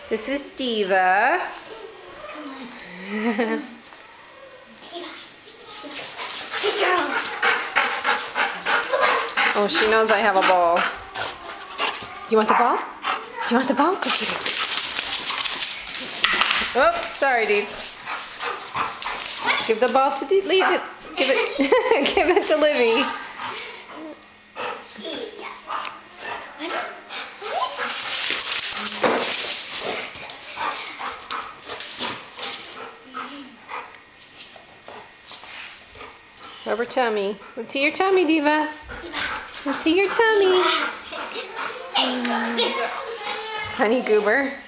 This is Diva. Come on. Diva. Good girl. Oh, she knows I have a ball. Do you want the ball? Do you want the ball? Go get it. Oh, sorry, dude. Give the ball to leave it. Give it. Give it to Livy. Rubber tummy. Let's see your tummy, Diva. Let's see your tummy. Honey Goober.